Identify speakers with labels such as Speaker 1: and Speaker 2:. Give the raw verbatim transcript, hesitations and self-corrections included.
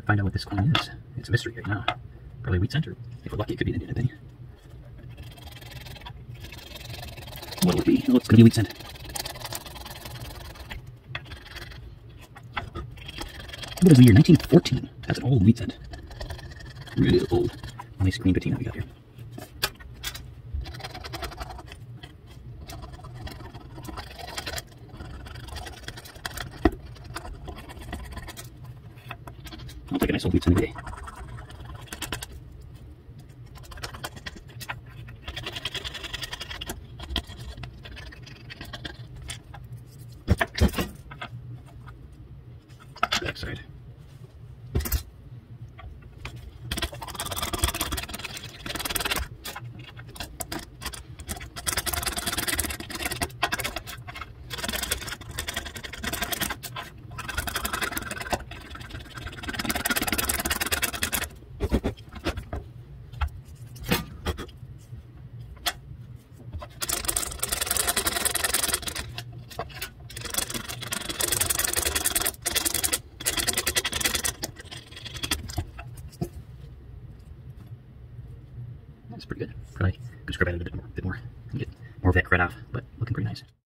Speaker 1: find out what this coin is. It's a mystery right now. Probably wheat center. If we're lucky, it could be an Indian penny. What will it be? Oh, it's going to be a wheat cent. What is the year? nineteen fourteen. That's an old wheat cent. Real old. Nice green patina we got here. I'll take a nice old wheat cent every day. Backside. That's pretty good. Probably could scrub out a bit more, bit more and get more of that cred off, but looking pretty nice.